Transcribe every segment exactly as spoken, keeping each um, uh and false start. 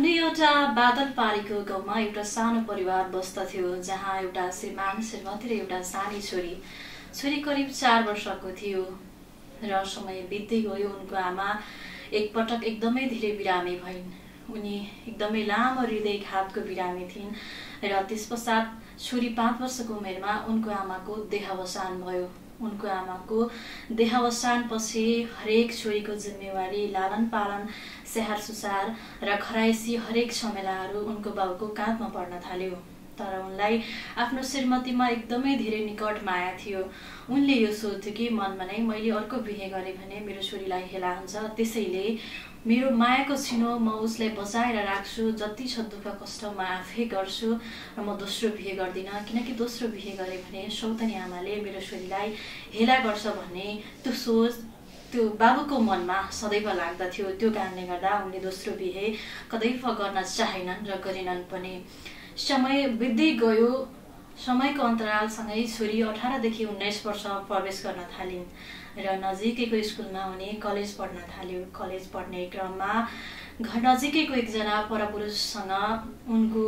कुनै एउटा बादल पारेको गाउँमा एउटा सानो परिवार बस्दथ्यो, जहाँ एउटा श्रीमान श्रीमती र एउटा सानी छोरी छोरी करिब चार वर्षको थियो र समय बित्दै गयो। उनको आमा एकपटक एकदमै धेरै बिरामी भइन्। उनी एकदमै लामो हृदयघातको बिरामी थिइन् र त्यसपश्चात छोरी पाँच वर्षको उमेरमा उनको आमाको देहावसान भयो। उनको आमाको देहावसान पछि हरेक छोरीको जिम्मेवारी, लालन पालन, स्याहार सुसार र खराइसी हरेक झमेलाहरू उनको बाउको काँधमा पर्न थाल्यो। तर उनलाई आफ्नो श्रीमतीमा एकदमै धेरै निकट माया थियो। उनले यो सोच्थ्यो कि मनमा नै मैले अर्को बिहे गरेँ भने मेरो छोरीलाई हेला हुन्छ, त्यसैले मेरो मायाको छिनो म उसलाई बचाएर राख्छु। जति छ दुःख कष्ट म आफै गर्छु र म दोस्रो बिहे गर्दिनँ, किनकि दोस्रो बिहे गरेँ भने सौतनी आमाले मेरो छोरीलाई हेला गर्छ भन्ने त्यो सोच त्यो बाबुको मनमा सदैव लाग्दथ्यो। त्यो कारणले गर्दा उनले दोस्रो बिहे कदैव गर्न चाहेनन् र गरेनन् पनि। समय बित्दै गयो। समयको अन्तरालसँगै छोरी अठारदेखि उन्नाइस वर्ष प्रवेश गर्न थालिन् र नजिकैको स्कुलमा उनी कलेज पढ्न थाल्यो। कलेज पढ्ने क्रममा घर नजिकैको एकजना परपुरुषसँग उनको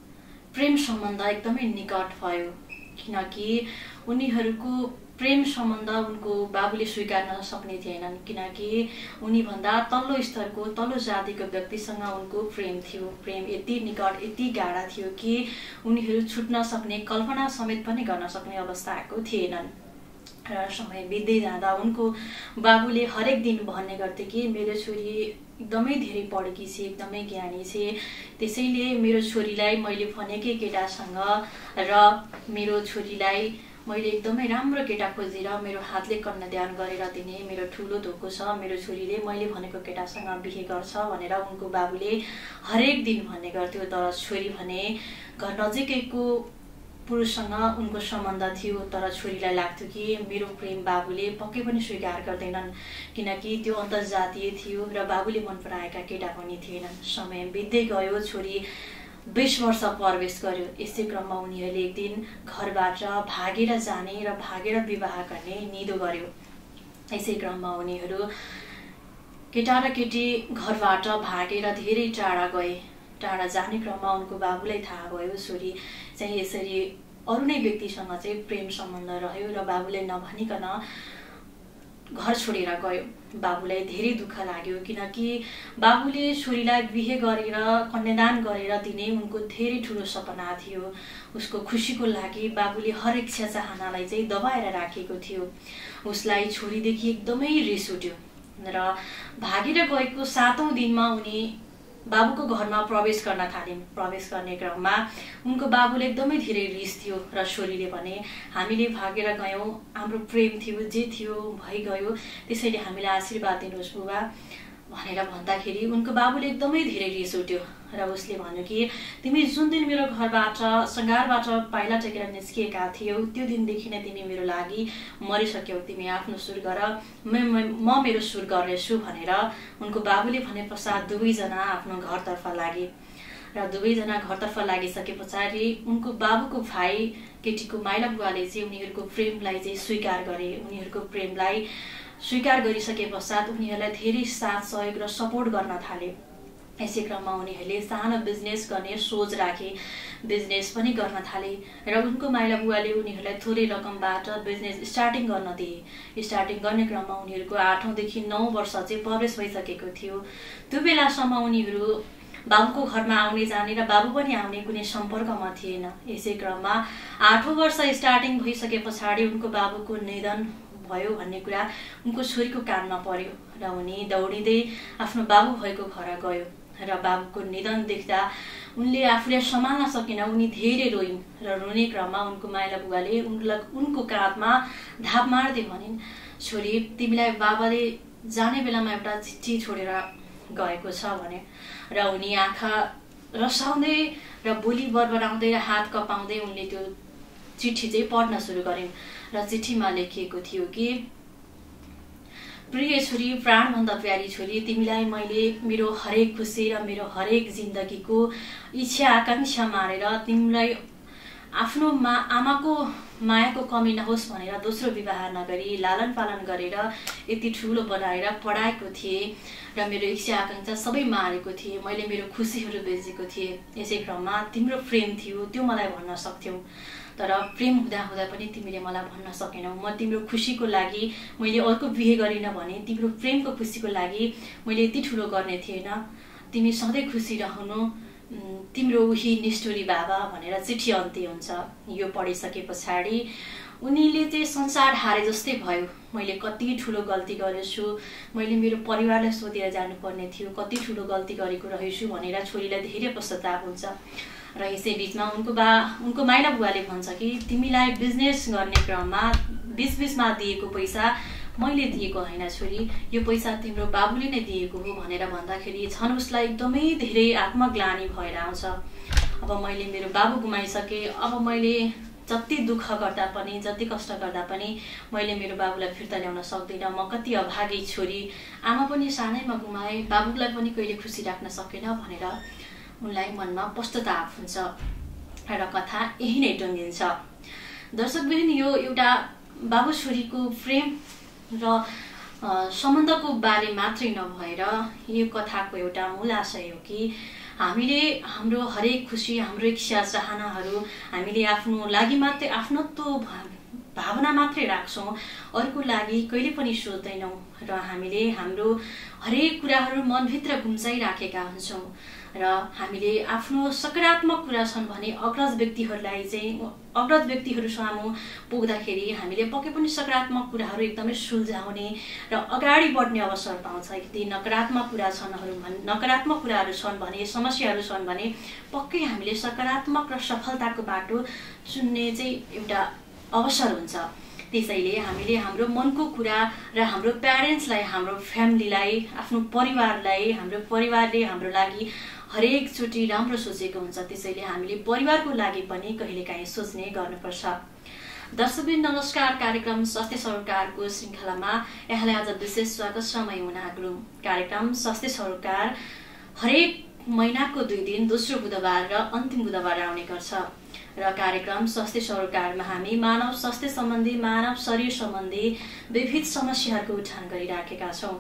प्रेम सम्बन्ध एकदमै निकट भयो, किनकि उनीहरूको प्रेम सम्बन्ध उनको बाबुले स्वीकार्न सक्ने थिएनन्, किनकि उनीभन्दा तल्लो स्तरको तल्लो जातिको व्यक्तिसँग उनको प्रेम थियो। प्रेम यति निकट यति गाढा थियो कि उनीहरू छुट्न सक्ने कल्पना समेत पनि गर्न सक्ने अवस्था आएको थिएनन्। र समय बित्दै जाँदा उनको बाबुले हरेक दिन भन्ने गर्थे कि मेरो छोरी एकदमै धेरै पढेकी छे, एकदमै ज्ञानी छे, त्यसैले मेरो छोरीलाई मैले भनेकै केटासँग र मेरो छोरीलाई मैले एकदमै राम्रो केटा खोजेर मेरो हातले कन्यादान गरेर दिने मेरो ठुलो धोको छ। मेरो छोरीले मैले भनेको केटासँग बिहे गर्छ भनेर उनको बाबुले हरेक दिन भन्ने गर्थ्यो। तर छोरी भने घर नजिकैको पुरुषसँग उनको सम्बन्ध थियो, तर छोरीलाई लाग्थ्यो कि मेरो प्रेम बाबुले पक्कै पनि स्वीकार गर्दैनन्, किनकि त्यो अन्तर्जातीय थियो र बाबुले मन पराएका केटा पनि थिएनन्। समय बित्दै गयो। छोरी बीस वर्ष प्रवेश गर्यो। यसै क्रममा उनीहरूले एक दिन घरबाट भागेर जाने र भागेर विवाह गर्ने निधो गर्यो। यसै क्रममा उनीहरू केटा र केटी घरबाट भागेर धेरै टाढा गए। टाढा जाने क्रममा उनको बाबुलाई थाहा भयो छोरी चाहिँ यसरी अरू नै व्यक्तिसँग चाहिँ प्रेम सम्बन्ध रह्यो र बाबुले नभनिकन घर छोडेर गयो। बाबुलाई धेरै दुःख लाग्यो, किनकि बाबुले छोरीलाई बिहे गरेर कन्यादान गरेर दिने उनको धेरै ठुलो सपना थियो। उसको खुसीको लागि बाबुले हर इच्छा चाहनालाई चाहिँ दबाएर राखेको थियो। उसलाई छोरीदेखि एकदमै रिस उठ्यो र भागेर गएको सातौं दिनमा उनी बाबुको घरमा प्रवेश गर्न थालिन्। प्रवेश गर्ने क्रममा उनको बाबुले एकदमै धेरै रिस थियो र छोरीले भने हामीले भागेर गयौं, हाम्रो प्रेम थियो, जे थियो भइगयो, त्यसैले हामीलाई आशीर्वाद दिनुहोस् बुबा भनेर भन्दाखेरि उनको बाबुले एकदमै धेरै रिस उठ्यो र उसले भन्यो कि तिमी जुन दिन मेरो घरबाट सङ्घारबाट पाइला टेकेर निस्किएका थियौ त्यो दिनदेखि नै तिमी मेरो लागि मरिसक्यौ। तिमी आफ्नो सुर गर, म मेरो सुर गर्नेछु भनेर उनको बाबुले भने पश्चात दुवैजना आफ्नो घरतर्फ लागे र दुवैजना घरतर्फ लागिसके पछाडि उनको बाबुको भाइ केटीको माइला बुवाले चाहिँ उनीहरूको प्रेमलाई चाहिँ स्वीकार गरे। उनीहरूको प्रेमलाई स्वीकार गरिसके पश्चात उनीहरूलाई धेरै साथ सहयोग र सपोर्ट गर्न थाले। यसै क्रममा उनीहरूले सानो बिजनेस गर्ने सोच राखे, बिजनेस पनि गर्न थाले र उनको माइला बुवाले उनीहरूलाई थोरै रकमबाट बिजनेस स्टार्टिङ गर्न दिए। स्टार्टिङ गर्ने क्रममा उनीहरूको आठौंदेखि नौ वर्ष चाहिँ प्रवेश भइसकेको थियो। त्यो बेलासम्म उनीहरू बाबुको घरमा आउने जाने र बाबु पनि आउने कुनै सम्पर्कमा थिएन। यसै क्रममा आठौं वर्ष स्टार्टिङ भइसके पछाडि उनको बाबुको निधन भयो भन्ने कुरा उनको छोरीको कानमा पर्यो र उनी दौडिँदै आफ्नो बाबु भएको घर गयो र बाबुको निधन देख्दा उनले आफूले सम्हाल्न सकेन। उनी धेरै रोइन् र रोने क्रममा उनको माइला बुवाले उनलाई उनको काँधमा धाप मार्दै भनिन्, छोरी तिमीलाई बाबाले जाने बेलामा एउटा चिठी छोडेर गएको छ भने। र उनी आँखा रसाउँदै र बोली बरबराउँदै र हात कपाउँदै उनले त्यो चिठी चाहिँ पढ्न सुरु गरिन् र चिठीमा लेखिएको थियो कि प्रिय छोरी, प्राणभन्दा प्यारी छोरी, तिमीलाई मैले मेरो हरेक खुसी र मेरो हरेक जिन्दगीको इच्छा आकांक्षा मारेर तिमीलाई आफ्नो मा आमाको मायाको कमी नहोस् भनेर दोस्रो विवाह नगरी लालन पालन गरेर यति ठुलो बनाएर पढाएको थिएँ र मेरो इच्छा आकांक्षा सबै मारेको थिएँ। मैले मेरो खुसीहरू बेचेको थिएँ। यसै क्रममा तिम्रो प्रेम थियो, त्यो मलाई भन्न सक्थ्यौ, तर प्रेम हुँदा हुँदा पनि तिमीले मलाई भन्न सकेनौ। म तिम्रो खुसीको लागि मैले अर्को बिहे गरिनँ भने तिम्रो प्रेमको खुसीको लागि मैले यति ठुलो गर्ने थिएन। तिमी सधैँ खुसी रहनु, तिम्रो उही निष्ठुरी बाबा भनेर चिठी अन्त्य हुन्छ। यो पढिसके पछाडि उनीले चाहिँ संसार हारे जस्तै भयो। मैले कति ठुलो गल्ती गरेछु, मैले मेरो परिवारलाई सोधेर जानुपर्ने थियो, कति ठुलो गल्ती गरेको रहेछु भनेर छोरीलाई धेरै पश्चाताप हुन्छ। र यसै बिचमा उनको बा उनको माइला बुवाले भन्छ कि तिमीलाई बिजनेस गर्ने क्रममा बिचबिचमा दिएको पैसा मैले दिएको होइन छोरी, यो पैसा तिम्रो बाबुले नै दिएको हो भनेर भन्दाखेरि झन् उसलाई एकदमै धेरै आत्मग्लानी भएर आउँछ। अब मैले मेरो बाबु गुमाइसकेँ, अब मैले जति दुःख गर्दा पनि जति कष्ट गर्दा पनि मैले मेरो बाबुलाई फिर्ता ल्याउन सक्दिनँ। म कति अभागी छोरी, आमा पनि सानैमा गुमाएँ, बाबुलाई पनि कहिले खुसी राख्न सकेन भनेर उनलाई मनमा पश्चाताप हुन्छ र कथा यही नै टुङ्गिन्छ। दर्शकबिन, यो एउटा बाबु छोरीको प्रेम र सम्बन्धको बारे मात्रै नभएर यो कथाको एउटा मूल आशय हो कि हामीले हाम्रो हरेक खुसी, हाम्रो इच्छा चाहनाहरू हामीले आफ्नो लागि मात्रै आफ्नत्व भावना मात्रै राख्छौँ, अरूको लागि कहिले पनि सोच्दैनौँ र हामीले हाम्रो हरेक कुराहरू मनभित्र गुम्साइराखेका हुन्छौँ र हामीले आफ्नो सकारात्मक कुरा छन् भने अग्रज व्यक्तिहरूलाई चाहिँ अग्रज व्यक्तिहरू सामु पुग्दाखेरि हामीले पक्कै पनि सकारात्मक कुराहरू एकदमै सुल्झाउने र अगाडि बढ्ने अवसर पाउँछ। यदि नकारात्मक कुरा छन् भने नकारात्मक कुराहरू छन् भने समस्याहरू छन् भने पक्कै हामीले सकारात्मक र सफलताको बाटो चुन्ने चाहिँ एउटा अवसर हुन्छ। त्यसैले हामीले हाम्रो मनको कुरा र हाम्रो प्यारेन्ट्सलाई, हाम्रो फ्यामिलीलाई, आफ्नो परिवारलाई, हाम्रो परिवारले हाम्रो लागि हरेकचोटि राम्रो सोचेको हुन्छ। त्यसैले हामीले परिवारको लागि पनि कहिलेकाहीँ सोच्ने गर्नुपर्छ। दर्शकबिन नमस्कार, कार्यक्रम स्वास्थ्य सरोकारको श्रृङ्खलामा यहाँलाई आज विशेष स्वागत छ। म मुना गुरुङ। कार्यक्रम स्वास्थ्य सरोकार हरेक महिनाको दुई दिन दोस्रो बुधबार र अन्तिम बुधबार आउने गर्छ र कार्यक्रम स्वास्थ्य सरोकारमा हामी मानव स्वास्थ्य सम्बन्धी, मानव शरीर सम्बन्धी विविध समस्याहरूको उठान गरिराखेका छौँ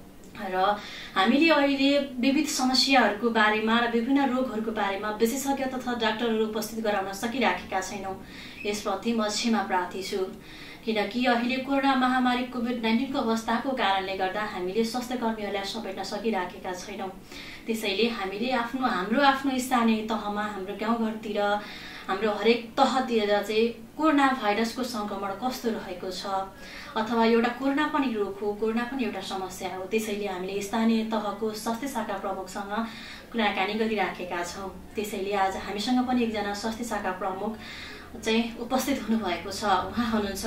र हामीले अहिले विविध समस्याहरूको बारेमा र विभिन्न रोगहरूको बारेमा विशेषज्ञ तथा डाक्टरहरू उपस्थित गराउन सकिराखेका छैनौँ। यसप्रति म क्षमा प्रार्थी छु, किनकि अहिले कोरोना महामारी कोभिड नाइन्टिनको अवस्थाको कारणले गर्दा हामीले स्वास्थ्य कर्मीहरूलाई समेट्न सकिराखेका छैनौँ। त्यसैले हामीले आफ्नो हाम्रो आफ्नो स्थानीय तहमा, हाम्रो गाउँघरतिर, हाम्रो हरेक तहतिर चाहिँ कोरोना भाइरसको संक्रमण कस्तो रहेको छ, अथवा एउटा कोरोना पनि रोग हो, कोरोना पनि एउटा समस्या हो। त्यसैले हामीले स्थानीय तहको स्वास्थ्य शाखा प्रमुखसँग कुराकानी गरिराखेका छौँ। त्यसैले आज हामीसँग पनि एकजना स्वास्थ्य शाखा प्रमुख चाहिँ उपस्थित हुनुभएको छ। उहाँ हुनुहुन्छ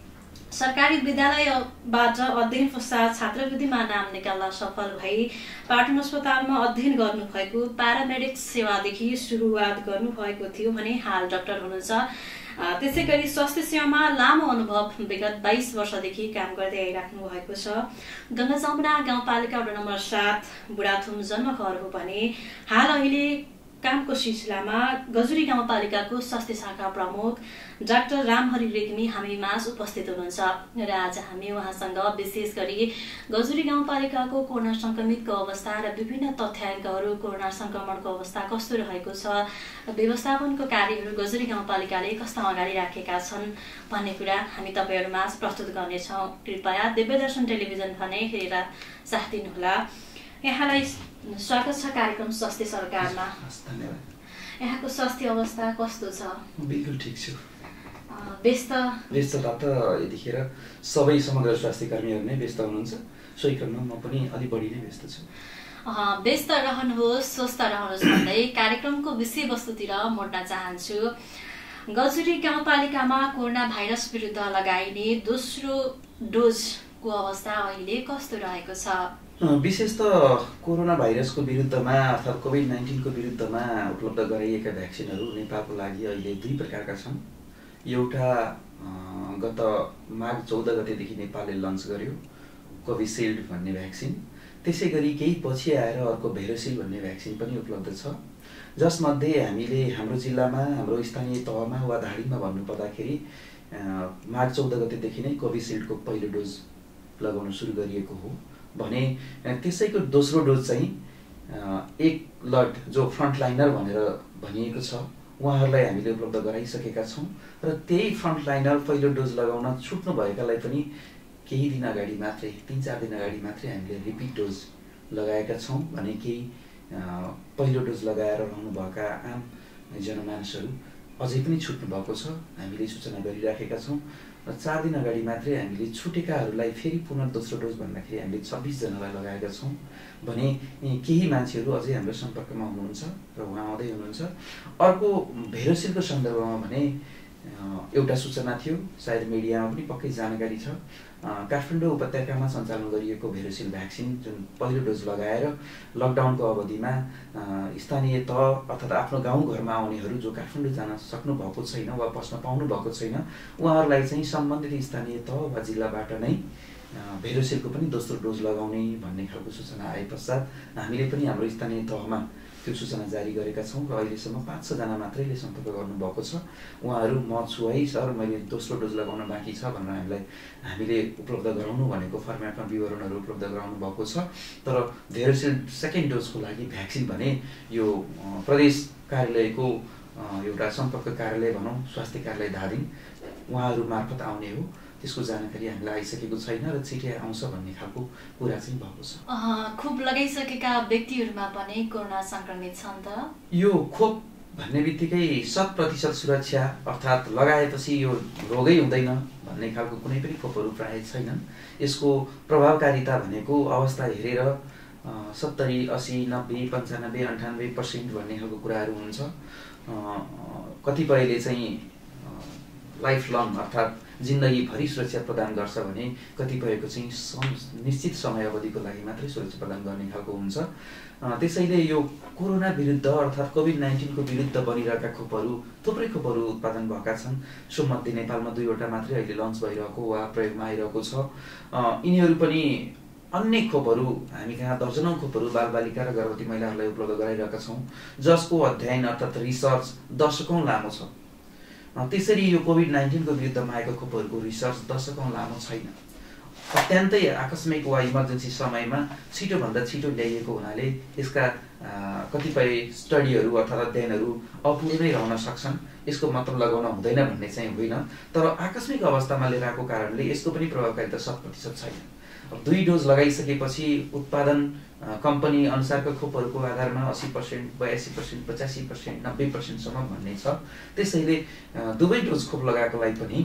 सरकारी विद्यालयबाट अध्ययन पश्चात छात्रवृत्तिमा नाम निकाल्न सफल भई पाटन अस्पतालमा अध्ययन गर्नुभएको प्यारामेडिक सेवादेखि सुरुवात गर्नुभएको थियो भने हाल डाक्टर हुनुहुन्छ। त्यसै गरी स्वास्थ्य सेवामा लामो अनुभव विगत बाइस वर्षदेखि काम गर्दै आइराख्नु भएको छ। गंगा जमुना गाउँपालिका वडा नम्बर सात बुढाथुम जन्मघर हो भने हाल अहिले कामको सिलसिलामा गजुरी गाउँपालिकाको स्वास्थ्य शाखा प्रमुख डाक्टर रामहरि रेग्मी हामी माझ उपस्थित हुनुहुन्छ र आज हामी उहाँसँग विशेष गरी गजुरी गाउँपालिकाको कोरोना संक्रमितको अवस्था र विभिन्न तथ्याङ्कहरू, कोरोना संक्रमणको अवस्था कस्तो रहेको छ, व्यवस्थापनको कार्यहरू गजुरी गाउँपालिकाले कस्ता अगाडि राखेका छन् भन्ने कुरा हामी तपाईहरु माझ प्रस्तुत गर्नेछौँ। कृपया दिव्यदर्शन टेलिभिजन भने हेरेर साथ दिनुहोला। यहाँलाई स्वागत छ कार्यक्रम स्वास्थ्य सरकारमा। धन्यवाद। यहाँको स्वास्थ्य अवस्था कस्तो छ? बिल्कुल ठिक छु। व्यस्त व्यस्तता त यतिखेर सबै समग्र स्वास्थ्य कर्मीहरू नै व्यस्त हुनुहुन्छ, सोही क्रममा म पनि अलि बढी नै व्यस्त छु। व्यस्त रहनुहोस्, स्वस्थ रहनुहोस् भन्दै कार्यक्रमको विषयवस्तुतिर मोड्न चाहन्छु। गजुरी गाउँपालिकामा कोरोना भाइरस विरुद्ध लगाइने दोस्रो डोजको अवस्था अहिले कस्तो रहेको छ? विशेष त कोरोना भाइरसको विरुद्धमा अर्थात् कोभिड नाइन्टिनको विरुद्धमा उपलब्ध गराइएका भ्याक्सिनहरू नेपालको लागि अहिले दुई प्रकारका छन्। एउटा गत माघ चौध गतेदेखि नेपालले लन्च गर्यो कोभिसिल्ड भन्ने भ्याक्सिन, त्यसै गरी केही पछि आएर अर्को भेरोसिल भन्ने भ्याक्सिन पनि उपलब्ध छ जसमध्ये हामीले हाम्रो जिल्लामा हाम्रो स्थानीय तहमा वा धाडीमा भन्नुपर्दाखेरि मार्च चौध गतेदेखि नै कोभिसिल्डको पहिलो डोज लगाउन सुरु गरिएको हो भने त्यसैको दोस्रो डोज चाहिँ एक लट जो फ्रन्टलाइनर भनेर भनिएको छ उहाँहरूलाई हामीले उपलब्ध गराइसकेका छौँ र त्यही फ्रन्टलाइनर पहिलो डोज लगाउन छुट्नु भएकालाई पनि केही दिन अगाडि मात्रै तिन चार दिन अगाडि मात्रै हामीले रिपिट डोज लगाएका छौँ भने केही पहिलो डोज लगाएर रहनुभएका आम जनमानसहरू अझै पनि छुट्नु भएको छ हामीले सूचना गरिराखेका छौँ र चार दिन अगाडि मात्रै हामीले छुटेकाहरूलाई फेरि पुनः दोस्रो डोज भन्दाखेरि हामीले छब्बिसजनालाई लगाएका छौँ भने केही मान्छेहरू अझै हाम्रो सम्पर्कमा हुनुहुन्छ र उहाँ आउँदै हुनुहुन्छ। अर्को भेरोसिलको सन्दर्भमा भने एउटा सूचना थियो, सायद मिडियामा पनि पक्कै जानकारी छ, काठमाडौँ उपत्यकामा सञ्चालन गरिएको भेरोसिल भ्याक्सिन जुन पहिलो डोज लगाएर लकडाउनको अवधिमा स्थानीय तह अर्थात् आफ्नो गाउँघरमा आउनेहरू जो काठमाडौँ जान सक्नु भएको छैन वा बस्न पाउनु भएको छैन उहाँहरूलाई चाहिँ सम्बन्धित स्थानीय तह वा जिल्लाबाट नै भेरोसिलको पनि दोस्रो डोज लगाउने भन्ने खालको सूचना आए पश्चात हामीले पनि हाम्रो स्थानीय तहमा त्यो सूचना जारी गरेका छौँ र अहिलेसम्म पाँच छजना मात्रैले सम्पर्क गर्नुभएको छ। उहाँहरू म छु है सर मैले दोस्रो डोज लगाउन बाँकी छ भनेर हामीलाई हामीले उपलब्ध गराउनु भनेको फर्मेटमा विवरणहरू उपलब्ध गराउनु भएको छ। तर भेरोसिल सेकेन्ड डोजको लागि भ्याक्सिन भने यो प्रदेश कार्यालयको एउटा सम्पर्क कार्यालय भनौँ स्वास्थ्य कार्यालय धादिङ उहाँहरू मार्फत आउने हो, त्यसको जानकारी हामीलाई आइसकेको छैन र छिटै आउँछ भन्ने खालको कुरा चाहिँ भएको छ। खोप लगाइसकेका व्यक्तिहरूमा पनि कोरोना संक्रमित छन् त? यो खोप भन्ने बित्तिकै शत प्रतिशत सुरक्षा अर्थात् लगाएपछि यो रोगै हुँदैन भन्ने खालको कुनै पनि खोपहरू प्रायः छैनन्। यसको प्रभावकारिता भनेको अवस्था हेरेर सत्तरी असी नब्बे पन्चानब्बे अन्ठानब्बे पर्सेन्ट भन्ने खालको कुराहरू हुन्छ। कतिपयले चाहिँ लाइफ लङ अर्थात् जिन्दगीभरि सुरक्षा प्रदान गर्छ भने कतिपयको चाहिँ निश्चित समय अवधिको लागि मात्रै सुरक्षा प्रदान गर्ने खालको हुन्छ। त्यसैले यो कोरोना विरुद्ध अर्थात् कोभिड नाइन्टिनको विरुद्ध बनिरहेका खोपहरू थुप्रै खोपहरू उत्पादन भएका छन्। सोमध्ये नेपालमा दुईवटा मात्रै अहिले लन्च भइरहेको वा प्रयोगमा आइरहेको छ। यिनीहरू पनि अन्य खोपहरू हामी कहाँ दर्जनौँ खोपहरू बालबालिका र गर्भवती महिलाहरूलाई उपलब्ध गराइरहेका छौँ जसको अध्ययन अर्थात् रिसर्च दशकौँ लामो छ। त्यसरी यो कोभिड नाइन्टिनको विरुद्धमा आएको खोपहरूको रिसर्च दशकौँ लामो छैन। अत्यन्तै आकस्मिक वा इमर्जेन्सी समयमा छिटोभन्दा छिटो ल्याइएको हुनाले यसका कतिपय स्टडीहरू अर्थात् अध्ययनहरू अपूर्णै रहन सक्छन्। यसको मतलब लगाउन हुँदैन भन्ने चाहिँ होइन, तर आकस्मिक अवस्थामा लिएर आएको कारणले यसको पनि प्रभावकारिता शत प्रतिशत छैन। दुई डोज लगाइसकेपछि उत्पादन कम्पनी अनुसारको खोपहरूको आधारमा अस्सी पर्सेन्ट बयासी पर्सेन्ट पचासी पर्सेन्ट नब्बे पर्सेन्टसम्म भन्ने छ। त्यसैले दुवै डोज खोप लगाएकोलाई पनि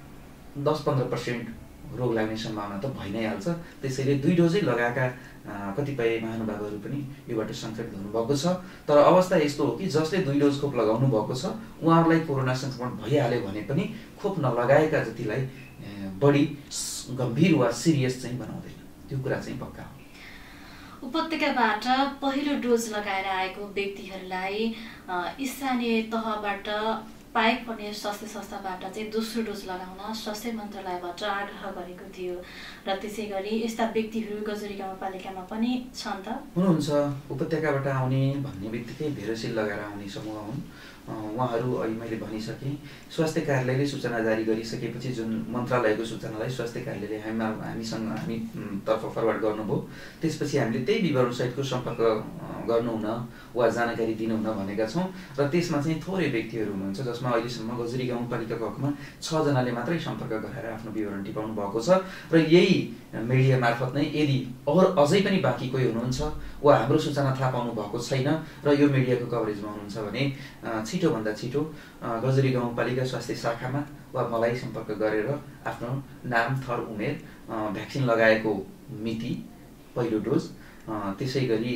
दस पन्ध्र पर्सेन्ट रोग लाग्ने सम्भावना त भइ नै हाल्छ। त्यसैले दुई डोजै लगाएका कतिपय महानुभावहरू पनि योबाट सङ्क्रमित हुनुभएको छ। तर अवस्था यस्तो हो कि जसले दुई डोज खोप लगाउनु भएको छ उहाँहरूलाई कोरोना सङ्क्रमण भइहाल्यो भने पनि खोप नलगाएका जतिलाई बढी गम्भीर वा सिरियस चाहिँ बनाउँदैन, त्यो कुरा चाहिँ पक्का हो। उपत्यकाबाट पहिलो डोज लगाएर आएको व्यक्तिहरूलाई स्थानीय तहबाट पाएको पर्ने स्वास्थ्य संस्थाबाट चाहिँ दोस्रो डोज लगाउन स्वास्थ्य मन्त्रालयबाट आग्रह गरेको थियो र त्यसै गरी यस्ता व्यक्तिहरू गजरी गाउँपालिकामा पनि छन् त? हुनुहुन्छ। उपत्यकाबाट आउने भन्ने बित्तिकै भेरोसिल लगाएर आउने समूह हुन्। उहाँहरू अहिले मैले भनिसकेँ स्वास्थ्य कार्यालयले सूचना जारी गरिसकेपछि जुन मन्त्रालयको सूचनालाई स्वास्थ्य कार्यालयले हामी हामीसँग हामी तर्फ फरवर्ड गर्नुभयो, त्यसपछि हामीले त्यही विवरणसहितको सम्पर्क गर्नुहुन वा जानकारी दिनुहुन भनेका छौँ र त्यसमा चाहिँ थोरै व्यक्तिहरू हुनुहुन्छ जसमा अहिलेसम्म गजरी गाउँपालिकाको हकमा छजनाले मात्रै सम्पर्क गराएर आफ्नो विवरण टिपाउनु भएको छ र यही मिडिया मार्फत नै यदि अरू अझै पनि बाँकी कोही हुनुहुन्छ वा हाम्रो सूचना थाहा पाउनु भएको छैन र यो मिडियाको कभरेजमा हुनुहुन्छ भने छिटोभन्दा छिटो गजरी गाउँपालिका स्वास्थ्य शाखामा वा मलाई सम्पर्क गरेर आफ्नो नाम थर उमेर भ्याक्सिन लगाएको मिति पहिलो डोज त्यसै गरी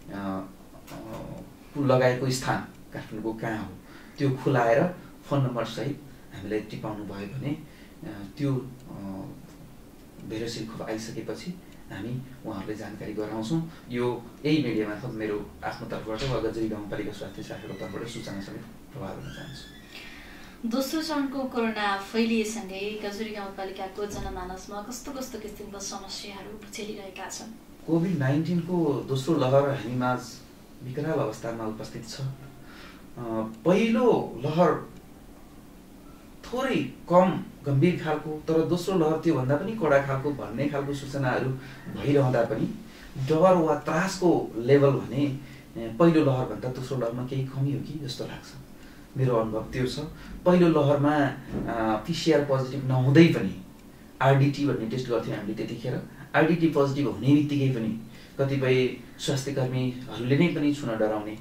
लगाएको स्थान काठमाडौँको कहाँ हो त्यो खुलाएर फोन नम्बर सहित हामीलाई टिपाउनु भयो भने त्यो भेरोसिल खोप आइसकेपछि हामी उहाँहरूलाई जानकारी गराउँछौँ। यो यही मिडिया मार्फत मेरो आफ्नो तर्फबाट वा गजरी गाउँपालिका स्वास्थ्य शाखाको तर्फबाट सूचना समेत प्रभाव गर्न चाहन्छु। दोस्रो चरणको कोरोना फैलिएसँगै गजरी गाउँपालिकाको जनमानसमा कस्तो कस्तो किसिमका समस्याहरू झेलिरहेका छन्? कोभिड नाइन्टिनको दोस्रो लहर हामीमाझ विकराल अवस्थामा उपस्थित छ। पहिलो लहर थोरै कम गम्भीर खालको तर दोस्रो लहर त्योभन्दा पनि कडा खालको भन्ने खालको सूचनाहरू भइरहँदा पनि डर वा त्रासको लेभल भने पहिलो लहरभन्दा दोस्रो लहरमा केही कमी हो कि जस्तो लाग्छ। मेरो अनुभव त्यो छ। पहिलो लहरमा पिसिआर पोजिटिभ नहुँदै पनि आरडिटी भन्ने टेस्ट गर्थ्यौँ हामीले त्यतिखेर। आरडिटी पोजिटिभ हुने बित्तिकै पनि कतिपय स्वास्थ्यकर्मीहरूले नै पनि छुन डराउने,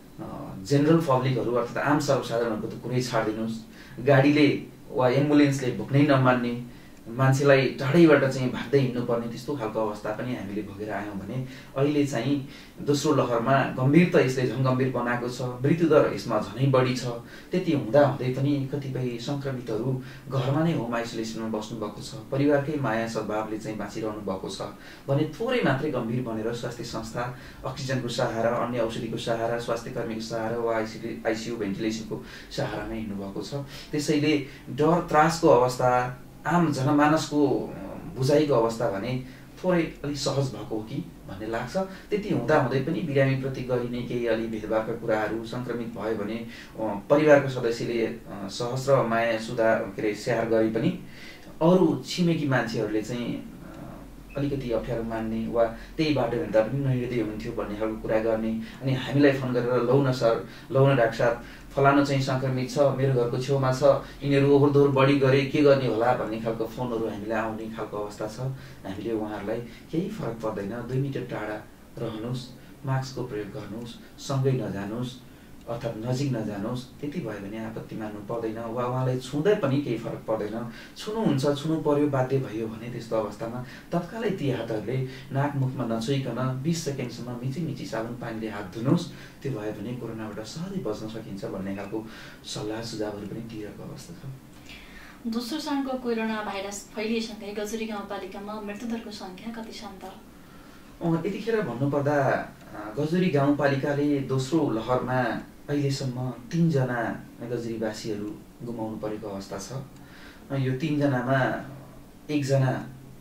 जेनरल पब्लिकहरू अर्थात् आम सर्वसाधारणहरूको त कुरै छाडिदिनुहोस्, गाडीले वा एम्बुलेन्सले भोग्नै नमान्ने, मान्छेलाई टाढैबाट चाहिँ भाग्दै हिँड्नुपर्ने त्यस्तो खालको अवस्था पनि हामीले भोगेर आयौँ भने अहिले चाहिँ दोस्रो लहरमा गम्भीर त यसले झन् गम्भीर बनाएको छ, मृत्युदर यसमा झनै बढी छ। त्यति हुँदा हुँदै पनि कतिपय सङ्क्रमितहरू घरमा नै होम आइसोलेसनमा बस्नुभएको छ, परिवारकै माया सद्भावले चाहिँ बाँचिरहनु भएको छ भने थोरै मात्रै गम्भीर बनेर स्वास्थ्य संस्था अक्सिजनको सहारा, अन्य औषधिको सहारा, स्वास्थ्यकर्मीको सहारा वा आइसियु आइसियु भेन्टिलेसनको सहारामै हिँड्नुभएको छ। त्यसैले डर त्रासको अवस्था, आम जनमानसको बुझाइको अवस्था भने थोरै अलिक सहज भएको हो कि भन्ने लाग्छ। त्यति हुँदा हुँदै पनि बिरामीप्रति गरिने केही अलि भेदभावका कुराहरू, सङ्क्रमित भयो भने परिवारको सदस्यले सहस्र माया सुधा के अरे स्याहार गरे पनि अरू छिमेकी मान्छेहरूले चाहिँ अलिकति अप्ठ्यारो मान्ने वा त्यही बाटो हिँड्दा पनि नहिँड्दै हुन्थ्यो भन्ने खालको कुरा गर्ने, अनि हामीलाई फोन गरेर लौ न सर, लौ न डाक्टर साहब, फलानु चाहिँ सङ्क्रमित छ, मेरो घरको छेउमा छ, यिनीहरू ओहोरदोहोर बढी गरे के गर्ने होला भन्ने खालको फोनहरू हामीलाई आउने खालको अवस्था छ। हामीले उहाँहरूलाई केही फरक पर्दैन, दुई मिटर टाढा रहनुहोस्, मास्कको प्रयोग गर्नुहोस्, सँगै नजानुहोस् अर्थात् नजिक नजानुहोस्, त्यति भयो भने आपत्ति मान्नु पर्दैन वा उहाँलाई छुँदै पनि केही फरक पर्दैन। छुनुहुन्छ, छुनु पर्यो, बाध्य भयो भने त्यस्तो अवस्थामा तत्कालै ती हातहरूले नाक मुखमा नछुइकन बिस सेकेन्डसम्म मिची मिची साबुन पानीले हात धुनुहोस्। त्यो भयो भने कोरोनाबाट सहजै बच्न सकिन्छ भन्ने खालको सल्लाह सुझावहरू पनि दिइरहेको अवस्था छ। दोस्रो चरणको कोरोना भाइरस फैलिएसँगै गजुरी गाउँपालिकामा मृत्युदरको सङ्ख्या कति छ त? यतिखेर भन्नुपर्दा गजुरी गाउँपालिकाले दोस्रो लहरमा अहिलेसम्म तीनजना गजुरीवासीहरू गुमाउनु परेको अवस्था छ। यो तीनजनामा एकजना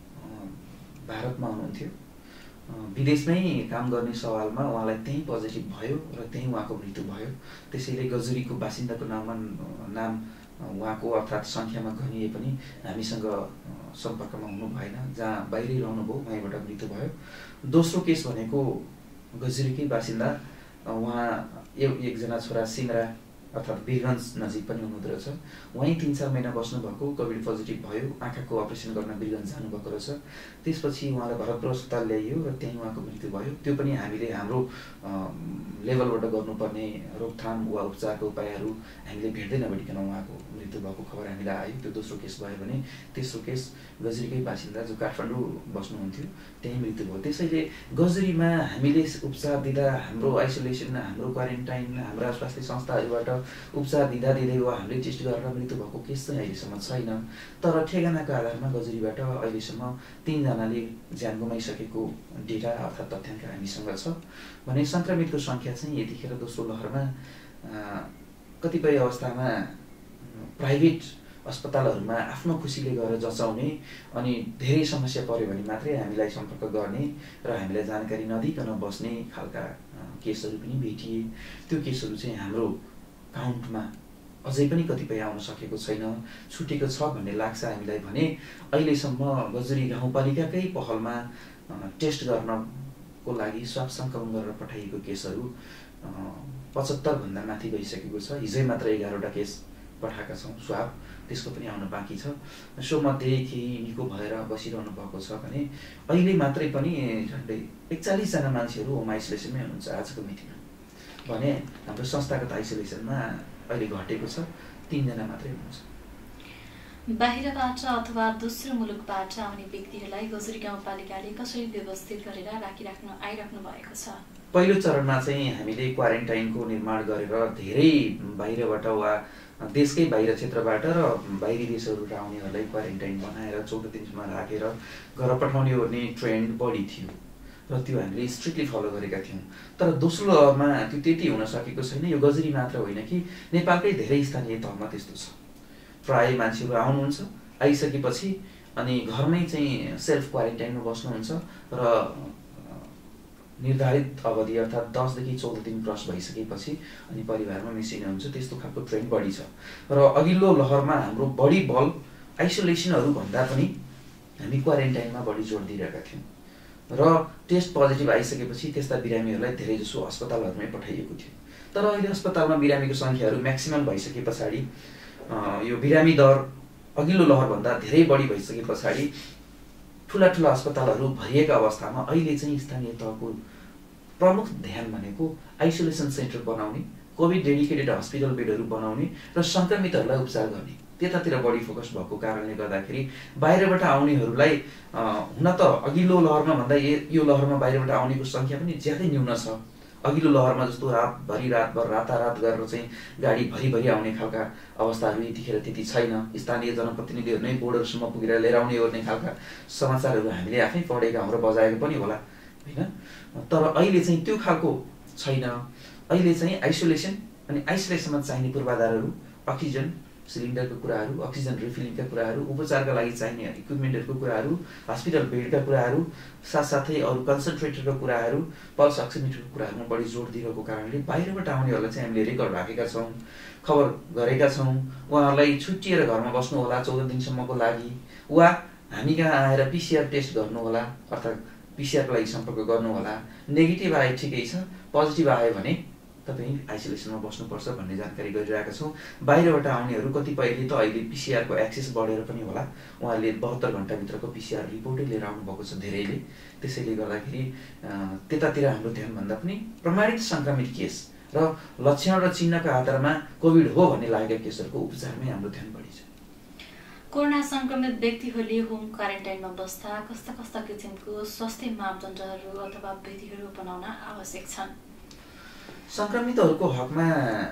भारतमा हुनुहुन्थ्यो, विदेशमै काम गर्ने सवालमा उहाँलाई त्यहीँ पोजिटिभ भयो र त्यहीँ उहाँको मृत्यु भयो। त्यसैले गजुरीको बासिन्दाको नाममा नाम उहाँको अर्थात् सङ्ख्यामा गनिए पनि हामीसँग सम्पर्कमा हुनु भएन, जहाँ बाहिरै रहनुभयो वहीँबाट मृत्यु भयो। दोस्रो केस भनेको गजुरीकै बासिन्दा, उहाँ एकजना छोरा सिमरा अर्थात् वीरगञ्ज नजिक पनि हुनुहुँदो रहेछ, वहीँ तिन चार महिना बस्नुभएको, कोभिड पोजिटिभ भयो, आँखाको अपरेसन गर्न वीरगञ्ज जानुभएको रहेछ। त्यसपछि उहाँलाई भरतपुर अस्पताल ल्याइयो र त्यहीँ उहाँको मृत्यु भयो। त्यो पनि हामीले हाम्रो लेभलबाट गर्नुपर्ने रोकथाम वा उपचारको उपायहरू हामीले भेट्दै नभेटिकन उहाँको मृत्यु भएको खबर हामीलाई आयो। त्यो दोस्रो केस भयो भने तेस्रो केस गजुरीकै बासिन्दा जो काठमाडौँ बस्नुहुन्थ्यो त्यहीँ मृत्यु भयो। त्यसैले गजुरीमा हामीले उपचार दिँदा हाम्रो आइसोलेसन, हाम्रो क्वारेन्टाइन, हाम्रा स्वास्थ्य संस्थाहरूबाट उपचार दिँदा दिँदै वा हामीले टेस्ट गरेर मृत्यु भएको केस चाहिँ अहिलेसम्म छैन। तर ठेगानाको आधारमा गजुरीबाट अहिलेसम्म तीनजनाले ज्यान गुमाइसकेको डेटा अर्थात् तथ्याङ्क हामीसँग छ भने सङ्क्रमितको सङ्ख्या चाहिँ यतिखेर दोस्रो लहरमा कतिपय अवस्थामा प्राइभेट अस्पतालहरूमा आफ्नो खुसीले गएर जचाउने अनि धेरै समस्या पर्यो भने मात्रै हामीलाई सम्पर्क गर्ने र हामीलाई जानकारी नदिकन बस्ने खालका केसहरू पनि भेटिए। त्यो केसहरू चाहिँ हाम्रो काउन्टमा अझै पनि कतिपय आउन सकेको छैन, छुटेको छ भन्ने लाग्छ हामीलाई। भने अहिलेसम्म गजुरी गाउँपालिकाकै पहलमा टेस्ट गर्नको लागि स्वाब सङ्कलन गरेर पठाइएको केसहरू पचहत्तरभन्दा माथि गइसकेको छ। हिजै मात्र एघारवटा केस पठाएका छौँ स्वाब, त्यसको पनि आउन बाँकी छ। सोमध्ये केही निको भएर बसिरहनु भएको छ भने अहिले मात्रै पनि झन्डै एकचालिसजना मान्छेहरू होम आइसोलेसनमै हुनुहुन्छ आजको मितिमा भने हाम्रो संस्थागत आइसोलेसनमा अहिले घटेको छ, तीनजना मात्रै हुनुहुन्छ। बाहिरबाट अथवा दोस्रो मुलुकबाट आउने व्यक्तिहरूलाई गजुरी गाउँपालिकाले कसरी व्यवस्थित गरेर राखिराख्न आइराख्नु भएको छ? पहिलो चरणमा चाहिँ हामीले क्वारेन्टाइनको निर्माण गरेर धेरै बाहिरबाट वा देशकै बाहिर क्षेत्रबाट र बाहिरी देशहरूबाट आउनेहरूलाई क्वारेन्टाइन बनाएर चौध दिनसम्म राखेर घर पठाउने ओर्ने ट्रेन्ड बढी थियो र त्यो हामीले स्ट्रिक्टली फलो गरेका थियौँ। तर दोस्रो लहरमा त्यो त्यति हुन सकेको छैन। यो गजुरी मात्र होइन कि नेपालकै धेरै स्थानीय तहमा त्यस्तो छ। प्राय मान्छेहरू आउनुहुन्छ, आइसकेपछि अनि घरमै चाहिँ सेल्फ क्वारेन्टाइनमा बस्नुहुन्छ र निर्धारित अवधि अर्थात् दसदेखि चौध दिन क्रस भइसकेपछि अनि परिवारमा मिसिने हुन्छ, त्यस्तो खालको ट्रेन्ड बढी छ। र अघिल्लो लहरमा हाम्रो बढी बल आइसोलेसनहरू भन्दा पनि हामी क्वारेन्टाइनमा बढी जोड दिइरहेका थियौँ र टेस्ट पोजिटिभ आइसकेपछि त्यस्ता बिरामीहरूलाई धेरैजसो अस्पतालहरूमै पठाइएको थियो। तर अहिले अस्पतालमा बिरामीको सङ्ख्याहरू म्याक्सिमम भइसके पछाडि यो बिरामी दर अघिल्लो लहरभन्दा धेरै बढी भइसके पछाडि ठुला ठुला अस्पतालहरू भरिएका अवस्थामा अहिले चाहिँ स्थानीय तहको प्रमुख ध्यान भनेको आइसोलेसन सेन्टर बनाउने, कोभिड डेडिकेटेड हस्पिटल बेडहरू बनाउने र सङ्क्रमितहरूलाई उपचार गर्ने, त्यतातिर बढी फोकस भएको कारणले गर्दाखेरि बाहिरबाट आउनेहरूलाई हुन त अघिल्लो लहरमा भन्दा यो लहरमा बाहिरबाट आउनेको सङ्ख्या पनि ज्यादै न्यून छ। अघिल्लो लहरमा जस्तो रातभरि रातभर रातारात गरेर चाहिँ गाडी भरिभरि आउने खालका अवस्थाहरू यतिखेर त्यति छैन। स्थानीय जनप्रतिनिधिहरू नै बोर्डरसम्म पुगेर लिएर आउने ओर्ने खालका समाचारहरू हामीले आफै पढेका हाम्रो बजाएको पनि होला होइन। तर अहिले चाहिँ त्यो खालको छैन। अहिले चाहिँ आइसोलेसन अनि आइसोलेसनमा चाहिने पूर्वाधारहरू, अक्सिजन सिलिन्डरको कुराहरू, अक्सिजन रिफिलिङका कुराहरू, उपचारका लागि चाहिने इक्विपमेन्टहरूको कुराहरू, हस्पिटल बेडका कुराहरू, साथसाथै अरू कन्सन्ट्रेटरका कुराहरू, पल्स अक्सिमिटरको कुराहरूमा बढी जोड दिएको कारणले बाहिरबाट आउनेहरूलाई चाहिँ हामीले रेकर्ड राखेका छौँ, खबर गरेका छौँ। उहाँहरूलाई छुट्टिएर घरमा बस्नु होला चौध दिनसम्मको लागि, वा हामी कहाँ आएर पिसिआर टेस्ट गर्नु होला, अर्थात् पिसिआरको लागि सम्पर्क गर्नु होला। नेगेटिभ आए ठिकै छ, पोजिटिभ आयो भने तपाईँ आइसोलेसनमा बस्नुपर्छ भन्ने जानकारी गरिरहेका छौँ। बाहिरबाट आउनेहरू कतिपयले त अहिले पिसिआरको एक्सेस बढेर पनि होला, उहाँहरूले बहत्तर घन्टाभित्रको पिसिआर रिपोर्टै लिएर आउनुभएको छ धेरैले। त्यसैले गर्दाखेरि त्यतातिर हाम्रो ध्यानभन्दा पनि प्रमाणित सङ्क्रमित केस र लक्षण र चिन्हका आधारमा कोभिड हो भन्ने लागेका केसहरूको उपचारमै हाम्रो ध्यान बढी छ। कोरोना सङ्क्रमित व्यक्तिहरूले होम क्वारेन्टाइनमा बस्दा कस्ता कस्ता किसिमको स्वास्थ्य मापदण्डहरू अथवा विधिहरू अपनाउन आवश्यक छन्? सङ्क्रमितहरूको हकमा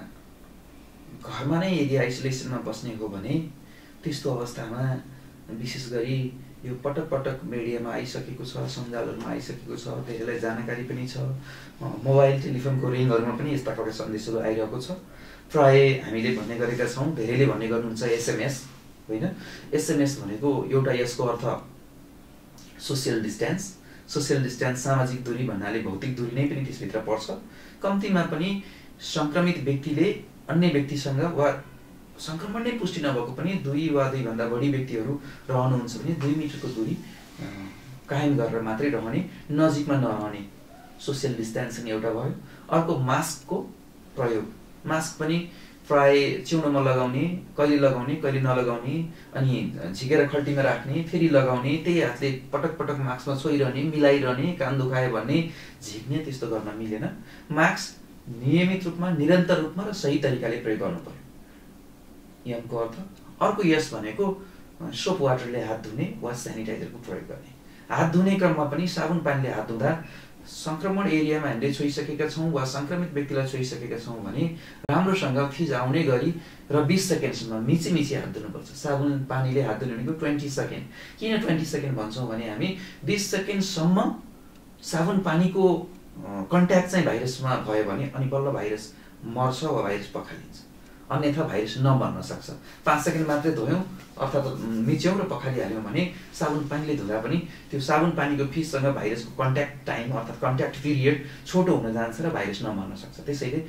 घरमा नै यदि आइसोलेसनमा बस्ने हो भने त्यस्तो अवस्थामा विशेष गरी यो पटक पटक मिडियामा आइसकेको छ, सञ्जालहरूमा आइसकेको छ, धेरैलाई जानकारी पनि छ, मोबाइल टेलिफोनको रिङहरूमा पनि यस्ता खालका सन्देशहरू आइरहेको छ। प्राय हामीले भन्ने गरेका छौँ, धेरैले भन्ने गर्नुहुन्छ एसएमएस होइन। एसएमएस भनेको एउटा यसको अर्थ सोसियल डिस्टेन्स। सोसियल डिस्टेन्स सामाजिक दूरी भन्नाले भौतिक दूरी नै पनि त्यसभित्र पर्छ। कम्तीमा पनि सङ्क्रमित व्यक्तिले अन्य व्यक्तिसँग वा सङ्क्रमण नै पुष्टि नभएको पनि दुई वा दुईभन्दा बढी व्यक्तिहरू रहनुहुन्छ भने दुई मिटरको दूरी कायम गरेर मात्रै रहने, नजिकमा नरहने। सोसियल डिस्टेन्सिङ एउटा भयो। अर्को मास्कको प्रयोग। मास्क पनि प्राय चिउनोमा लगाउने, कहिले लगाउने कहिले नलगाउने, अनि झिकेर खल्टीमा राख्ने, फेरि लगाउने, त्यही हातले पटक पटक मास्कमा छोइरहने, मिलाइरहने, कान दुखायो भने झिक्ने, त्यस्तो गर्न मिलेन। मास्क नियमित रूपमा, निरन्तर रूपमा र सही तरिकाले प्रयोग गर्नु पर्यो, यमको अर्थ। अर्को यस भनेको सोप वाटरले हात धुने वा सेनिटाइजरको प्रयोग गर्ने। हात धुने क्रममा पनि साबुन पानीले हात धुँदा सङ्क्रमण एरियामा हामीले छोइसकेका छौँ वा सङ्क्रमित व्यक्तिलाई छोइसकेका छौँ भने राम्रोसँग फिज आउने गरी र बिस सेकेन्डसम्म मिची मिची हात धुनुपर्छ। साबुन पानीले हात धुने भनेको ट्वेन्टी सेकेन्ड। किन ट्वेन्टी सेकेन्ड भन्छौँ भने हामी बिस सेकेन्डसम्म साबुन पानीको कन्ट्याक्ट चाहिँ भाइरसमा भयो भने अनि बल्ल भाइरस मर्छ वा भाइरस पखालिन्छ, अन्यथा भाइरस नमर्न सक्छ। पाँच सेकेन्ड मात्रै धोयौँ अर्थात् मिच्यौँ र पखालिहाल्यौँ भने साबुन पानीले धुँदा पनि त्यो साबुन पानीको फिससँग भाइरसको कन्ट्याक्ट टाइम अर्थात् कन्ट्याक्ट पिरियड छोटो हुन जान्छ र भाइरस नमर्न सक्छ। त्यसैले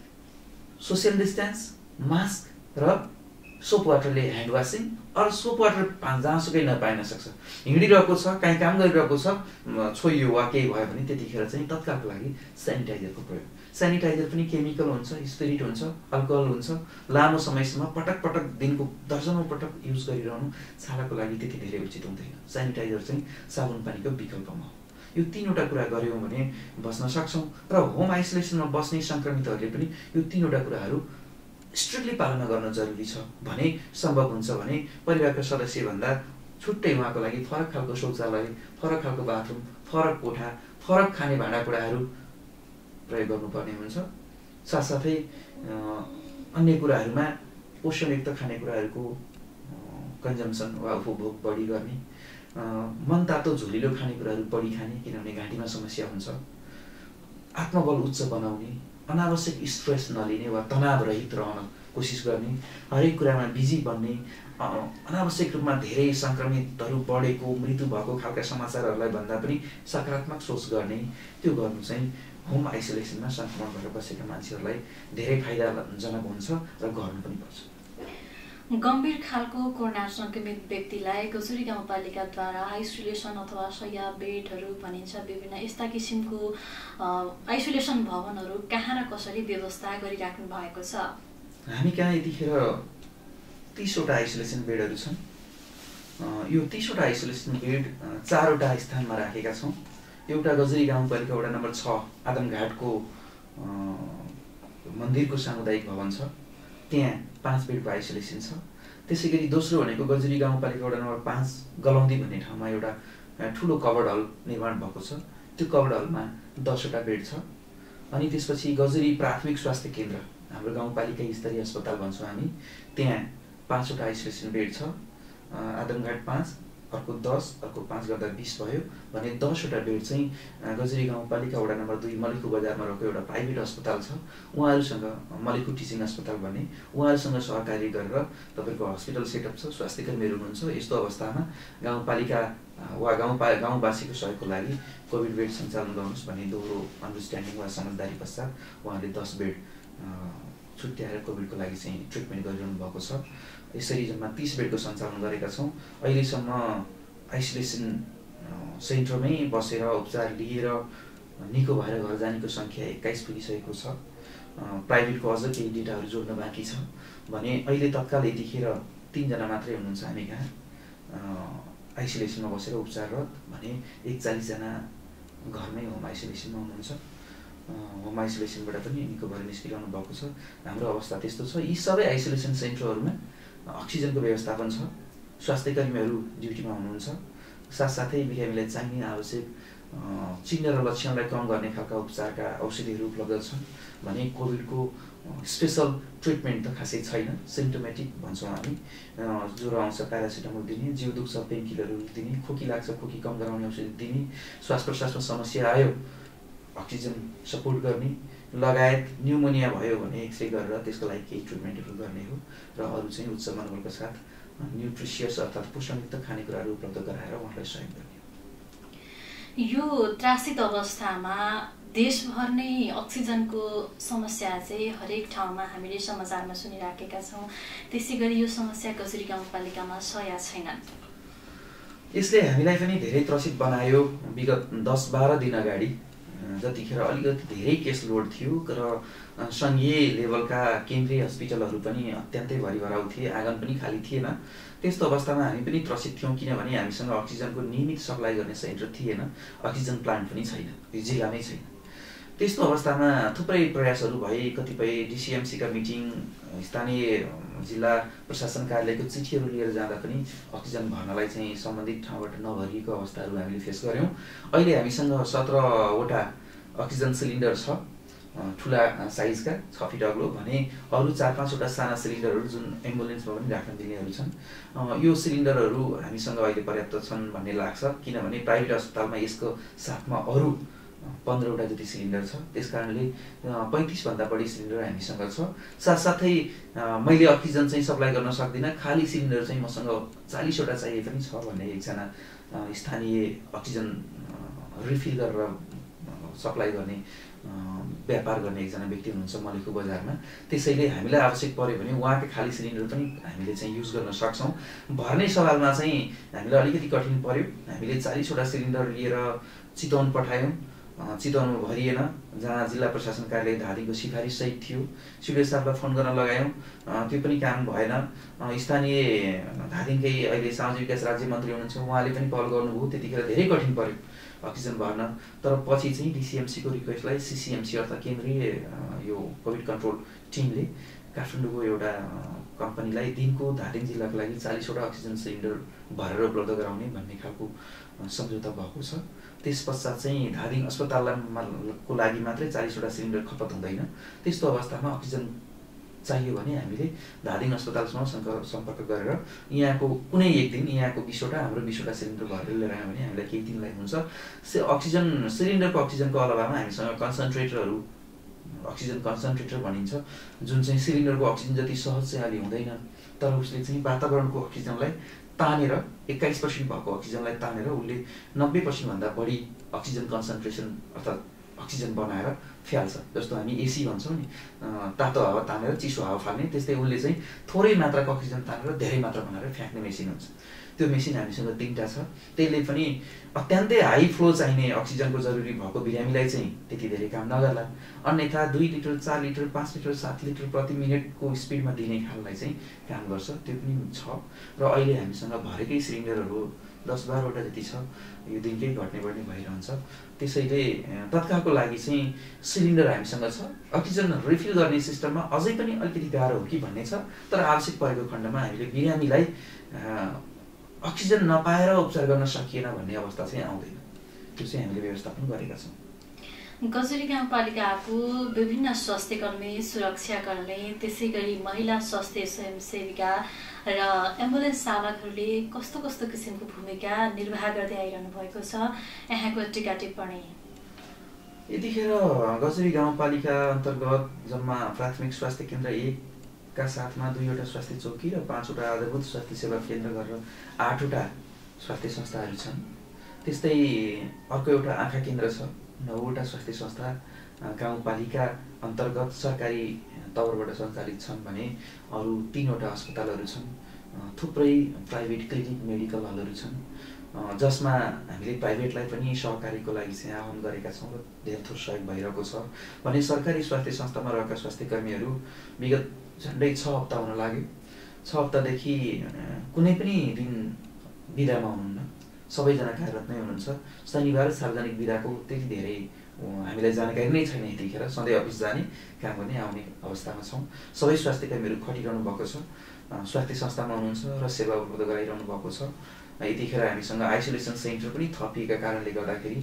सोसियल डिस्टेन्स, मास्क र सोप वाटरले ह्यान्ड वासिङ, अरू सोप वाटर जहाँसुकै नपाइन सक्छ। हिँडिरहेको छ, काहीँ काम गरिरहेको छ, छोइयो वा केही भयो भने त्यतिखेर चाहिँ तत्कालको लागि सेनिटाइजरको प्रयोग। सेनिटाइजर पनि केमिकल हुन्छ, स्पिरिट हुन्छ, अल्कोहल हुन्छ। लामो समयसम्म पटक पटक दिनको दर्जनौँ पटक युज गरिरहनु छालाको लागि त्यति धेरै उचित हुँदैन। सेनिटाइजर चाहिँ साबुन पानीको विकल्पमा हो। यो तीनवटा कुरा गऱ्यौँ भने बस्न सक्छौँ। र होम आइसोलेसनमा बस्ने सङ्क्रमितहरूले पनि यो तीनवटा कुराहरू स्ट्रिक्टली पालना गर्न जरुरी छ भने सम्भव हुन्छ भने परिवारका सदस्यभन्दा छुट्टै उहाँको लागि फरक खालको शौचालय, फरक खालको बाथरुम, फरक कोठा, फरक खाने भाँडाकुँडाहरू प्रयोग गर्नुपर्ने हुन्छ। साथसाथै अन्य कुराहरूमा पोषणयुक्त खानेकुराहरूको कन्जम्सन वा उपभोग बढी गर्ने, मनतातो झोलिलो खानेकुराहरू बढी खाने किनभने घाँटीमा समस्या हुन्छ, आत्मबल उच्च बनाउने, अनावश्यक स्ट्रेस नलिने वा तनाव रहित रहन कोसिस गर्ने, हरेक कुरामा बिजी बन्ने, अनावश्यक रूपमा धेरै सङ्क्रमितहरू बढेको मृत्यु भएको खालका समाचारहरूलाई भन्दा पनि सकारात्मक सोच गर्ने, त्यो गर्नु चाहिँ होम आइसोलेसनमा सङ्क्रमण भएर बसेका मान्छेहरूलाई धेरै फाइदाजनक हुन्छ र गर्नु पनि पर्छ। गम्भीर खालको कोरोना सङ्क्रमित व्यक्तिलाई गजुरी गाउँपालिकाद्वारा आइसोलेसन अथवा शय्या बेडहरू भनिन्छ, विभिन्न यस्ता किसिमको आइसोलेसन भवनहरू कहाँ र कसरी व्यवस्था गरिराख्नु भएको छ? हामी कहाँ यतिखेर तीसवटा आइसोलेसन बेडहरू छन्। यो तीसवटा आइसोलेसन बेड चारवटा स्थानमा राखेका छौँ। एउटा गजुरी गाउँपालिका वडा नम्बर छ आदमघाटको मन्दिरको सामुदायिक भवन छ, त्यहाँ पाँच बेडको आइसोलेसन छ। त्यसै गरी दोस्रो भनेको गजुरी गाउँपालिका वडा नम्बर पाँच गलौँदी भन्ने ठाउँमा एउटा ठुलो कभर्ड हल निर्माण भएको छ, त्यो कभर्ड हलमा दसवटा बेड छ। अनि त्यसपछि गजुरी प्राथमिक स्वास्थ्य केन्द्र, हाम्रो गाउँपालिका स्तरीय अस्पताल भन्छौँ हामी, त्यहाँ पाँचवटा आइसोलेसन बेड छ। आदमघाट पाँच, अर्को दस, अर्को पाँच गर्दा बिस भयो भने दसवटा बेड चाहिँ गजुरी गाउँपालिका वडा नम्बर दुई मलेखु बजारमा रहेको एउटा प्राइभेट अस्पताल छ, उहाँहरूसँग मलेखु टिचिङ अस्पताल भन्ने, उहाँहरूसँग सहकारी गरेर तपाईँको हस्पिटल सेटअप छ, स्वास्थ्य कर्मीहरू हुनुहुन्छ। यस्तो अवस्थामा गाउँपालिका वा गाउँपा गाउँवासीको सहयोगको लागि कोभिड बेड सञ्चालन गर्नुहोस् भन्ने दोहोरो अन्डरस्ट्यान्डिङ वा समझदारी पश्चात उहाँले दस बेड छुट्याएर कोभिडको लागि चाहिँ ट्रिटमेन्ट गरिरहनु भएको छ। यसरी जम्मा तीस बेडको सञ्चालन गरेका छौँ। अहिलेसम्म आइसोलेसन सेन्टरमै बसेर उपचार लिएर निको भएर घर जानेको सङ्ख्या एक्काइस पुगिसकेको छ। प्राइभेटको अझ केही डेटाहरू जोड्न बाँकी छ भने अहिले तत्काल यतिखेर तिनजना मात्रै हुनुहुन्छ हामी कहाँ आइसोलेसनमा बसेर उपचाररत, भने एकचालिसजना घरमै होम आइसोलेसनमा हुनुहुन्छ। होम आइसोलेसनबाट पनि निको भएर निस्किरहनु भएको छ। हाम्रो अवस्था त्यस्तो छ। यी सबै आइसोलेसन सेन्टरहरूमा अक्सिजनको व्यवस्थापन छ, स्वास्थ्य कर्मीहरू ड्युटीमा हुनुहुन्छ, साथसाथै बिरामीलाई चाहिने आवश्यक चिन्ह र लक्षणलाई कम गर्ने खालका उपचारका औषधिहरू उपलब्ध छन्। भने कोभिडको स्पेसल ट्रिटमेन्ट त खासै छैन, सिम्टोमेटिक भन्छौँ हामी, ज्वरो आउँछ प्यारासिटामोल दिने, जिउ दुख्छ पेनकिलरहरू दिने, खोकी लाग्छ खोकी कम गराउने औषधि दिने, श्वास प्रश्वासमा समस्या आयो अक्सिजन सपोर्ट गर्ने, लगायत न्युमोनिया भयो भने एक्सरे गरेर त्यसको लागि केही ट्रिटमेन्टहरू गर्ने हो र अरू चाहिँ उच्च मनोबलका साथ न्युट्रिसियस अर्थात् पोषणयुक्त खानेकुराहरू उपलब्ध गराएर उहाँलाई सहयोग गर्ने हो। यो त्रासित अवस्थामा देशभर नै अक्सिजनको समस्या चाहिँ हरेक ठाउँमा हामीले समाचारमा सुनिराखेका छौँ। त्यसै गरी यो समस्या गजुरी गाउँपालिकामा छ या छैन? यसले हामीलाई पनि धेरै त्रसित बनायो। विगत दस बाह्र दिन अगाडि जतिखेर अलिकति धेरै केस लोड थियो र सङ्घीय लेभलका केन्द्रीय हस्पिटलहरू पनि अत्यन्तै भरिभराउ थिए, आँगन पनि खाली थिएन। त्यस्तो अवस्थामा हामी पनि त्रसित थियौँ, किनभने हामीसँग अक्सिजनको नियमित सप्लाई गर्ने सेन्टर थिएन, अक्सिजन प्लान्ट पनि छैन, यो जिल्लामै छैन। त्यस्तो अवस्थामा थुप्रै प्रयासहरू भए, कतिपय डिसिएमसीका मिटिङ, स्थानीय जिल्ला प्रशासन कार्यालयको चिठीहरू लिएर जाँदा पनि अक्सिजन भर्नलाई चाहिँ सम्बन्धित ठाउँबाट नभरिएको अवस्थाहरू हामीले फेस गऱ्यौँ। अहिले हामीसँग सत्रवटा अक्सिजन सिलिन्डर छ, ठुला साइजका छ फिट अग्लो, भने अरू चार पाँचवटा साना सिलिन्डरहरू जुन एम्बुलेन्समा पनि राख्न दिनेहरू छन्। यो सिलिन्डरहरू हामीसँग अहिले पर्याप्त छन् भन्ने लाग्छ, किनभने प्राइभेट अस्पतालमा यसको साथमा अरू पन्ध्रवटा जति सिलिन्डर छ, त्यस कारणले पैँतिसभन्दा बढी सिलिन्डर हामीसँग छ। साथसाथै मैले अक्सिजन चाहिँ सप्लाई गर्न सक्दिनँ, खाली सिलिन्डर चाहिँ मसँग चालिसवटा चाहिए पनि छ भन्ने एकजना स्थानीय अक्सिजन रिफिल गरेर सप्लाई गर्ने व्यापार गर्ने एकजना व्यक्ति हुनुहुन्छ मलेखु बजारमा। त्यसैले हामीलाई आवश्यक पर्यो भने उहाँकै खाली सिलिन्डर पनि हामीले चाहिँ युज गर्न सक्छौँ। भर्ने सवालमा चाहिँ हामीलाई अलिकति कठिन पर्यो। हामीले चालिसवटा सिलिन्डर लिएर चितवन पठायौँ, चितवनमा भरिएन, जहाँ जिल्ला प्रशासन कार्यालय धादिङको सिफारिससहित थियो। सिडिओ साहबलाई फोन गर्न लगायौँ, त्यो पनि काम भएन। स्थानीय धादिङकै अहिले सामाजिक विकास राज्य मन्त्री हुनुहुन्छ, उहाँले पनि पहल गर्नुभयो, त्यतिखेर धेरै कठिन पर्यो अक्सिजन भर्न। तर पछि चाहिँ डिसिएमसीको रिक्वेस्टलाई सिसिएमसी अर्थात् केन्द्रीय यो कोभिड कन्ट्रोल टिमले काठमाडौँको एउटा कम्पनीलाई दिनको धादिङ जिल्लाको लागि चालिसवटा अक्सिजन सिलिन्डर भरेर उपलब्ध गराउने भन्ने खालको सम्झौता भएको छ। त्यस पश्चात चाहिँ धादिङ अस्पतालको लागि मात्रै चालिसवटा सिलिन्डर खपत हुँदैन। त्यस्तो अवस्थामा अक्सिजन चाहियो भने हामीले धादिङ अस्पतालसँग सम्पर्क गरेर यहाँको कुनै एक दिन यहाँको बिसवटा हाम्रो बिसवटा सिलिन्डर भरेर लिएर आयो भने हामीलाई केही दिनलाई हुन्छ। से अक्सिजन सिलिन्डरको अक्सिजनको अलावामा हामीसँग कन्सन्ट्रेटरहरू अक्सिजन कन्सन्ट्रेटर भनिन्छ, जुन चाहिँ सिलिन्डरको अक्सिजन जति सहज चाहिँ अलि हुँदैन, तर उसले चाहिँ वातावरणको अक्सिजनलाई तानेर एक्काइस पर्सेन्ट भएको अक्सिजनलाई तानेर उसले नब्बे पर्सेन्टभन्दा बढी अक्सिजन कन्सन्ट्रेसन अर्थात् अक्सिजन बनाएर फ्याल्छ। जस्तो हामी एसी भन्छौँ नि, तातो हावा तानेर चिसो हावा फाल्ने, त्यस्तै उसले चाहिँ थोरै मात्राको अक्सिजन तानेर धेरै मात्रा बनाएर फ्याँक्ने मेसिन हुन्छ। त्यो मेसिन हामीसँग तिनवटा छ। त्यसले पनि अत्यन्तै हाई फ्लो चाहिने अक्सिजनको जरुरी भएको बिरामीलाई चाहिँ त्यति धेरै काम नगर्ला, अन्यथा दुई लिटर चार लिटर पाँच लिटर सात लिटर प्रति मिनटको स्पिडमा दिने खाललाई चाहिँ काम गर्छ, त्यो पनि छ। र अहिले हामीसँग भरेकै सिलिन्डरहरू दस बाह्रवटा जति छ, यो दिनकै घट्ने बढ्ने भइरहन्छ। त्यसैले तत्कालको लागि चाहिँ सिलिन्डर हामीसँग छ। अक्सिजन रिफिल गर्ने सिस्टममा अझै पनि अलिकति गाह्रो हो कि भन्ने छ, तर आवश्यक परेको खण्डमा हामीले बिरामीलाई अक्सिजन नपाएर उपचार गर्न सकिएन भन्ने अवस्था चाहिँ आउँदैन। त्यो चाहिँ हामीले व्यवस्थापन गरेका छौँ। गजुरी गाउँपालिकाको विभिन्न स्वास्थ्य कर्मी, सुरक्षाकर्मी, त्यसै गरी महिला स्वास्थ्य स्वयंसेविका र एम्बुलेन्स चालकहरूले कस्तो कस्तो किसिमको भूमिका निर्वाह गर्दै आइरहनु भएको छ, यहाँको टीका टिप्पणी? यतिखेर गजुरी गाउँपालिका अन्तर्गत जम्मा प्राथमिक स्वास्थ्य केन्द्र एक का साथमा दुईवटा स्वास्थ्य चौकी र पाँचवटा आधारभूत स्वास्थ्य सेवा केन्द्र गरेर आठवटा स्वास्थ्य संस्थाहरू छन्। त्यस्तै अर्को एउटा आँखा केन्द्र छ, नौवटा स्वास्थ्य संस्था गाउँपालिका अन्तर्गत सरकारी तवरबाट सञ्चालित छन् भने अरू तीनवटा अस्पतालहरू छन्। थुप्रै प्राइभेट क्लिनिक, मेडिकल हलहरू छन्, जसमा हामीले प्राइभेटलाई पनि सहकारीको लागि चाहिँ आह्वान गरेका छौँ र धेरै थोर सहयोग भइरहेको छ। भने सरकारी स्वास्थ्य संस्थामा रहेका स्वास्थ्य कर्मीहरू विगत झन्डै छ हप्ता हुन लाग्यो। छ हप्तादेखि कुनै पनि दिन बिदामा हुनुहुन्न, सबैजना कार्यरत नै हुनुहुन्छ। शनिबार सार्वजनिक बिदाको त्यति धेरै हामीलाई जानकारी नै छैन। यतिखेर सधैँ अफिस जाने, काम गर्ने, आउने अवस्थामा छौँ। सबै स्वास्थ्य कर्मीहरू खटिरहनु भएको छ, स्वास्थ्य संस्थामा हुनुहुन्छ र सेवा उपलब्ध गराइरहनु भएको छ। यतिखेर हामीसँग आइसोलेसन सेन्टर पनि थपिएका कारणले गर्दाखेरि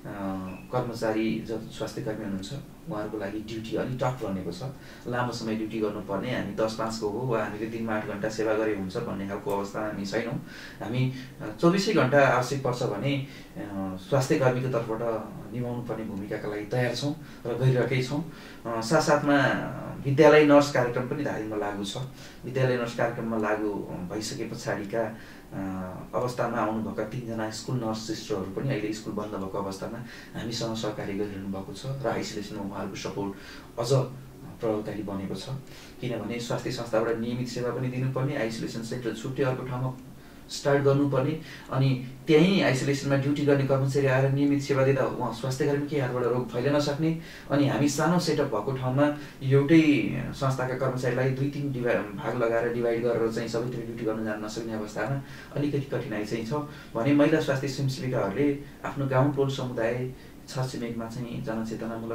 कर्मचारी जो स्वास्थ्य कर्मी हुनुहुन्छ उहाँहरूको लागि ड्युटी अलिक टफ बनेको छ। लामो समय ड्युटी गर्नुपर्ने, हामी दस पाँचको हो वा हामीले दिनमा आठ घन्टा सेवा गरे हुन्छ भन्ने खालको अवस्था हामी छैनौँ। हामी चौबिसै घन्टा आवश्यक पर्छ भने स्वास्थ्य कर्मीको तर्फबाट निभाउनु पर्ने भूमिकाका लागि तयार छौँ र गइरहेकै छौँ। साथसाथमा विद्यालय नर्स कार्यक्रम पनि धादिङमा लागू छ। विद्यालय नर्स कार्यक्रममा लागू भइसके पछाडिका अवस्थामा आउनुभएका तीनजना स्कुल नर्स सिस्टरहरू पनि अहिले स्कुल बन्द भएको अवस्थामा हामीसँग सहकार्य गरिरहनु भएको छ र आइसोलेसनमा उहाँहरूको सपोर्ट अझ प्रभावकारी बनेको छ। किनभने स्वास्थ्य संस्थाबाट नियमित सेवा पनि दिनुपर्ने, आइसोलेसन सेन्टर छुट्टै अर्को ठाउँमा स्टार्ट गर्नुपर्ने, अनि त्यहीँ आइसोलेसनमा ड्युटी गर्ने कर्मचारी आएर नियमित सेवा दिँदा उहाँ स्वास्थ्य कर्मीकै हातबाट रोग फैलिन सक्ने, अनि हामी सानो सेटअप भएको ठाउँमा एउटै संस्थाका कर्मचारीलाई दुई तिन डिभाइ भाग लगाएर डिभाइड गरेर चाहिँ सबैतिर ड्युटी गर्न जान नसक्ने अवस्थामा अलिकति कठिनाइ चाहिँ छ। भने महिला स्वास्थ्य स्वयंसेविकाहरूले आफ्नो गाउँ टोल समुदाय छरछिमेकमा चाहिँ जनचेतनामूलक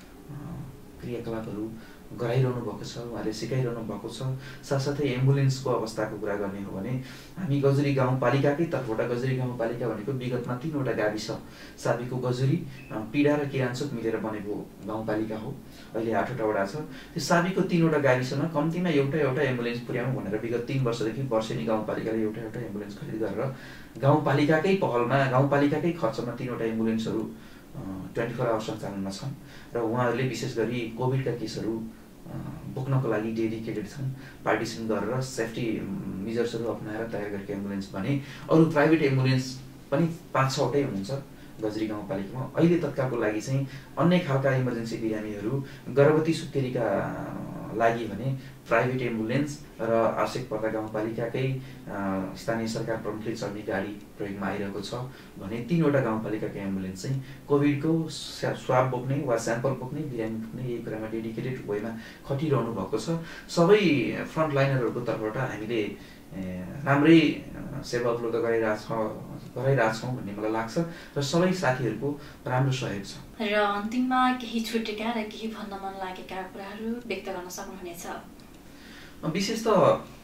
क्रियाकलापहरू गराइरहनु भएको छ, उहाँले सिकाइरहनु भएको छ। साथसाथै एम्बुलेन्सको अवस्थाको कुरा गर्ने हो भने हामी गजुरी गाउँपालिकाकै तर्फबाट, गजुरी गाउँपालिका भनेको विगतमा तीनवटा गाविस साबीको गजुरी, पीडा र किरान्चोक मिलेर बनेको गाउँपालिका हो। अहिले आठवटा वडा छ। त्यो साबीको तीनवटा गाविसमा कम्तीमा एउटा एउटा एम्बुलेन्स पुर्याउँ भनेर विगत तीन वर्षदेखि वर्षेनी गाउँपालिकाले एउटा एउटा एम्बुलेन्स खरिद गरेर गाउँपालिकाकै पहलमा, गाउँपालिकाकै खर्चमा तीनवटा एम्बुलेन्सहरू ट्वेन्टी फोर आवर सञ्चालनमा छन् र उहाँहरूले विशेष गरी कोभिडका केसहरू बोक्नको लागि डेडिकेटेड छन्। पार्टिसन गरेर सेफ्टी मेजर्सहरू अपनाएर तयार गरेको एम्बुलेन्स भने अरू प्राइभेट एम्बुलेन्स पनि पाँच छवटै हुनुहुन्छ गजुरी गाउँपालिकामा। अहिले तत्कालको लागि चाहिँ अन्य खालका इमर्जेन्सी बिरामीहरू, गर्भवती सुत्केरीका लागि भने प्राइभेट एम्बुलेन्स र आवश्यक पर्दा गाउँपालिकाकै स्थानीय सरकार प्रमुखले चढ्ने गाडी प्रयोगमा आइरहेको छ। भने तीनवटा गाउँपालिकाकै एम्बुलेन्स चाहिँ कोभिडको स्वाब बोक्ने वा स्याम्पल बोक्ने, बिरामी बोक्ने यही कुरामा डेडिकेटेड वेमा खटिरहनु भएको छ। सबै फ्रन्ट लाइनरहरूको तर्फबाट हामीले राम्रै सेवा उपलब्ध गराइरहेछौँ गराइरहेछौँ भन्ने मलाई लाग्छ र सबै साथीहरूको राम्रो सहयोग छ। र अन्तिममा केही छुटेका र केही भन्न मन लागेका कुराहरू व्यक्त गर्न सक्नुहुनेछ? विशेष त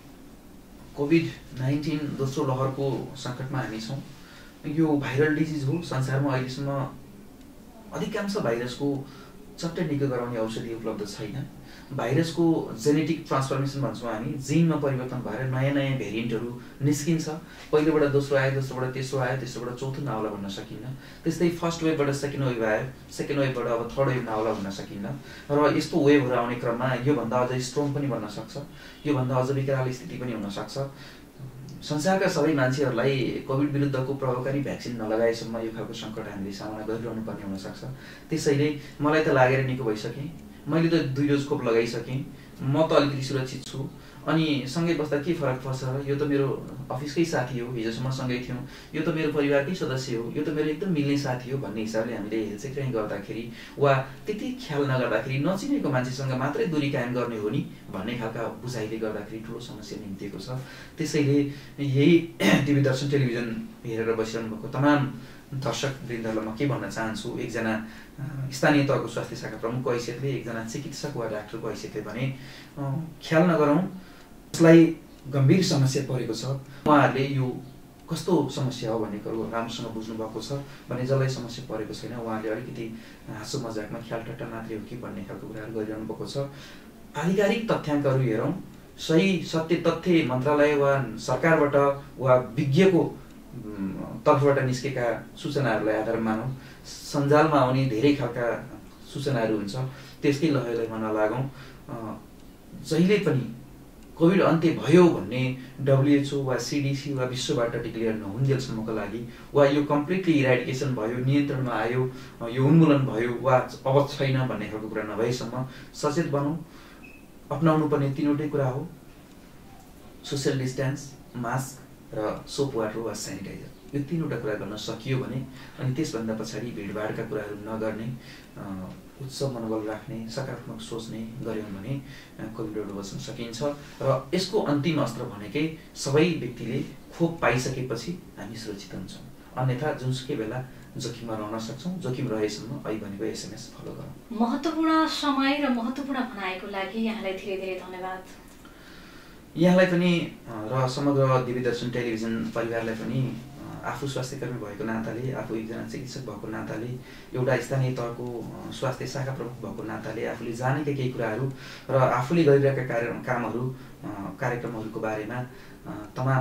कोभिड नाइन्टिन दोस्रो लहरको सङ्कटमा हामी छौँ। यो भाइरल डिजिज हो, संसारमा अहिलेसम्म अधिकांश भाइरसको चट्टै निको गराउने औषधि उपलब्ध छैन। भाइरसको जेनेटिक ट्रान्सफर्मेसन भन्छौँ हामी, जिनमा परिवर्तन भएर नयाँ नयाँ भेरिएन्टहरू निस्किन्छ। पहिलोबाट दोस्रो आयो, दोस्रोबाट तेस्रो आयो, तेस्रोबाट चौथो नआउला भन्न सकिन्न। त्यस्तै फर्स्ट वेभबाट सेकेन्ड वेभ आयो, सेकेन्ड वेभबाट अब थर्ड वेभ नआउला भन्न सकिन्न। र यस्तो वेभहरू आउने क्रममा योभन्दा अझ स्ट्रङ पनि बन्न सक्छ, योभन्दा अझ विकराल स्थिति पनि हुनसक्छ। संसारका सबै मान्छेहरूलाई कोभिड विरुद्धको प्रभावकारी भ्याक्सिन नलगाएसम्म यो खालको सङ्कट हामीले सामना गरिरहनु पर्ने हुनसक्छ। त्यसैले मलाई त लागेर निको भइसकेँ, मैले त दुई डोज खोप लगाइसकेँ, म त अलिकति सुरक्षित छु। अनि सँगै बस्दा के फरक पर्छ र? यो त मेरो अफिसकै साथी हो, हिजोसम्म सँगै थियौँ, यो त मेरो परिवारकै सदस्य हो, यो त मेरो एकदम मिल्ने साथी हो भन्ने हिसाबले हामीले हेलचेक्राइ गर्दाखेरि वा त्यति ख्याल नगर्दाखेरि नचिनेको मान्छेसँग मात्रै दूरी कायम गर्ने हो नि भन्ने खालका बुझाइले गर्दाखेरि ठुलो समस्या निम्तिएको छ। त्यसैले यही टिभी दर्शन टेलिभिजन हेरेर बसिरहनु भएको तमाम दर्शक वृन्दहरूलाई म के भन्न चाहन्छु, एकजना स्थानीय तहको स्वास्थ्य शाखा प्रमुखको हैसियतले, एकजना चिकित्सक वा डाक्टरको हैसियतले भने ख्याल नगरौँ, उसलाई गम्भीर समस्या परेको छ, उहाँहरूले यो कस्तो समस्या हो भन्ने कुरो राम्रोसँग बुझ्नु भएको छ भने जसलाई समस्या परेको छैन उहाँले अलिकति हाँसो मजाकमा ख्याल ठट्टा मात्रै हो कि भन्ने खालको कुराहरू गरिरहनु भएको छ। आधिकारिक तथ्याङ्कहरू हेरौँ, सही सत्य तथ्य मन्त्रालय वा सरकारबाट वा विज्ञको तर्फबाट निस्केका सूचनाहरूलाई आधार मानौँ। सञ्जालमा आउने धेरै खालका सूचनाहरू हुन्छ, त्यसकै लहरलहरमा नलागौँ। जहिले पनि कोभिड अन्त्य भयो भन्ने डब्लुएचओ वा सिडिसी वा विश्वबाट डिक्लेयर नहुन्जेलसम्मको लागि वा यो कम्प्लिटली इराडिकेसन भयो, नियन्त्रणमा आयो, यो उन्मूलन भयो वा अब छैन भन्ने खालको कुरा नभएसम्म सचेत बनौँ। अपनाउनु पर्ने तीनवटै कुरा हो, सोसियल डिस्टेन्स, मास्क र सोप वाटर वा सेनिटाइजर। यो तीनवटा कुरा गर्न सकियो भने अनि त्यसभन्दा पछाडि भिडभाडका कुराहरू नगर्ने, उत्सव मनोबल राख्ने, सकारात्मक सोच्ने गऱ्यौँ भने कोभिडबाट बच्न सकिन्छ। र यसको अन्तिम अस्त्र भनेकै सबै व्यक्तिले खोप पाइसकेपछि हामी सुरक्षित हुन्छौँ, अन्यथा जुनसुकै बेला जोखिममा रहन सक्छौँ। जोखिम रहेसम्म अहिले भनेको एसएमएस फलो गरौँ। महत्त्वपूर्ण समय र महत्त्वपूर्ण भनाइको लागि यहाँलाई धेरै धेरै धन्यवाद। यहाँलाई पनि र समग्र टिभी दर्शन टेलिभिजन परिवारलाई पनि आफू स्वास्थ्यकर्मी भएको नाताले, आफू एकजना चिकित्सक भएको नाताले, एउटा स्थानीय तहको स्वास्थ्य शाखा प्रमुख भएको नाताले आफूले जानेका केही कुराहरू र आफूले गरिरहेका कार्य कामहरू कार्यक्रमहरूको बारेमा तमाम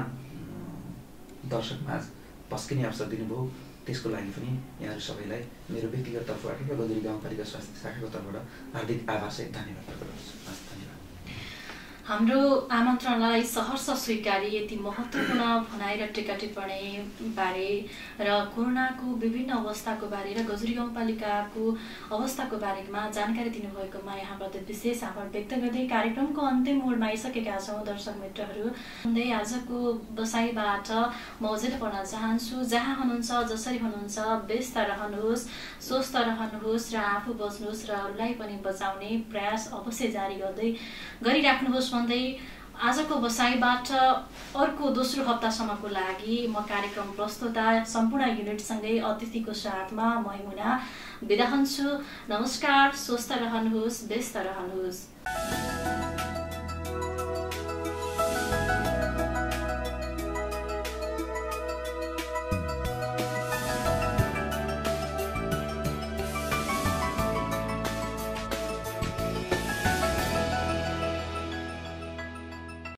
दर्शकमाझ पस्किने अवसर दिनुभयो, त्यसको लागि पनि यहाँहरू सबैलाई मेरो व्यक्तिगत तर्फबाट र गजुरी गाउँपालिका स्वास्थ्य शाखाको तर्फबाट हार्दिक आभार सहित धन्यवाद प्रकट गर्छु। धन्यवाद। हाम्रो आमन्त्रणलाई सहर्ष स्वीकारी यति महत्त्वपूर्ण भनाइ र टिका टिप्पणी बारे र कोरोनाको विभिन्न अवस्थाको बारे र गजुरी गाउँपालिकाको अवस्थाको बारेमा जानकारी दिनुभएकोमा यहाँप्रति विशेष आभार व्यक्त गर्दै कार्यक्रमको अन्तिम मोडमा आइसकेका छौँ दर्शक मित्रहरू। हुँदै आजको बसाइबाट म अझै पढ्न चाहन्छु, जहाँ हुनुहुन्छ जसरी हुनुहुन्छ व्यस्त रहनुहोस्, स्वस्थ रहनुहोस् र आफू बच्नुहोस् र अरूलाई पनि बचाउने प्रयास अवश्य जारी गर्दै गरिराख्नुहोस् भन्दै आजको बसाइबाट अर्को दोस्रो हप्तासम्मको लागि म कार्यक्रम प्रस्तुता सम्पूर्ण युनिटसँगै अतिथिको साथमा मैमुना बिदा हुन्छु। नमस्कार, स्वस्थ रहनुहोस्, व्यस्त रहनुहोस्।